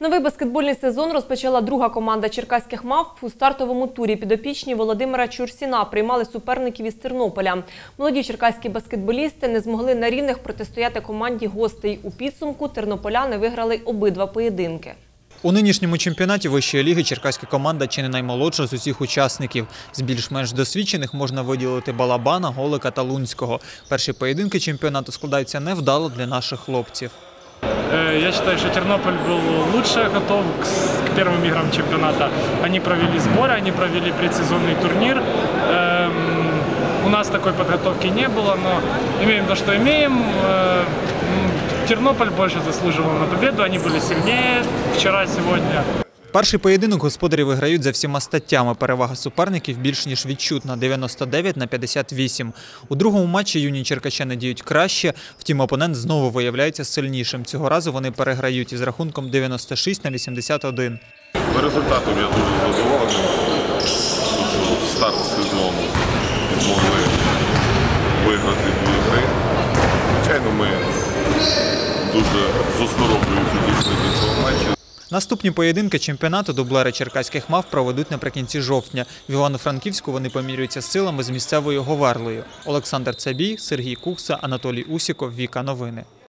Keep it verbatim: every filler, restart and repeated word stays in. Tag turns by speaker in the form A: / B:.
A: Новий баскетбольний сезон розпочала друга команда черкаських мавп. У стартовому турі підопічні Володимира Чурсіна приймали суперників із Тернополя. Молоді черкаські баскетболісти не змогли на рівних протистояти команді гостей. У підсумку тернополяни виграли обидва поєдинки.
B: У нинішньому чемпіонаті вищої ліги черкаська команда чи не наймолодша з усіх учасників. З більш-менш досвідчених можна виділити Балабана, Голика та Лунського. Перші поєдинки чемпіонату складаються невдало для наших хлопців.
C: Я считаю, что Тернополь был лучше готов к первым играм чемпионата. Они провели сборы, они провели предсезонный турнир. У нас такой подготовки не было, но имеем то, что имеем. Тернополь больше заслуживал на победу, они были сильнее вчера, сегодня.
B: Перший поєдинок господарі виграють за всіма статтями. Перевага суперників більш ніж відчутна – дев'яносто дев'ять на п'ятдесят вісім. У другому матчі юні черкащани діють краще, втім опонент знову виявляється сильнішим. Цього разу вони переграють із рахунком дев'яносто шість на вісімдесят один.
D: Результатом я дуже задоволений. Старт сезону змогли виграти дві гри. Звичайно, ми дуже з осторогою підійшли до цього матчу.
B: Наступні поєдинки чемпіонату дублери черкаських мавп проведуть наприкінці жовтня. В Івано-Франківську вони помірюються з силами з місцевою Говерлою. Олександр Цабій, Сергій Кукса, Анатолій Усіков, Віка Новини.